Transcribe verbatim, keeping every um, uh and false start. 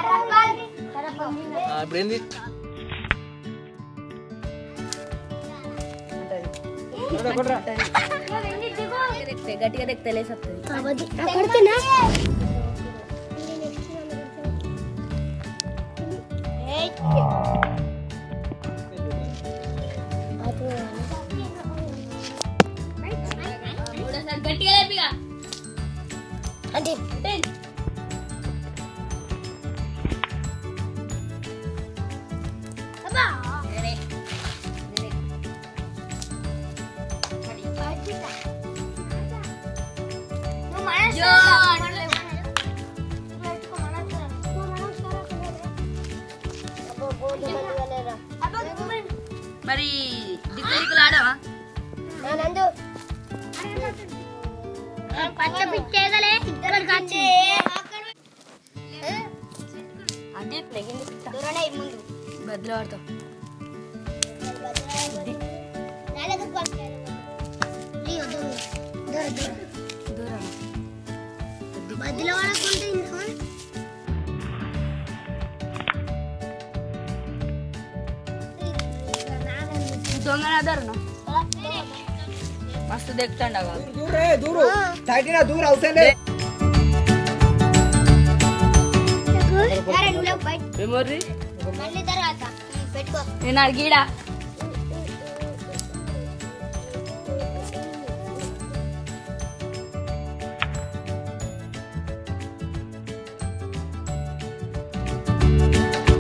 ఇప్పుడు ఏంది గట్టిగా దిక్కు తెలిసి గట్టిగా లేపిగా అంటే మరి దిక్కు దిక్కులు ఆడవా అంటే బద్దలు ఆడతాం బద్దలు ఆడకుంటే దొంగ మస్తు దిక్కుతాండ దూరు తగ్గిన దూరు అవసరం లేదు నేను అడిగిడా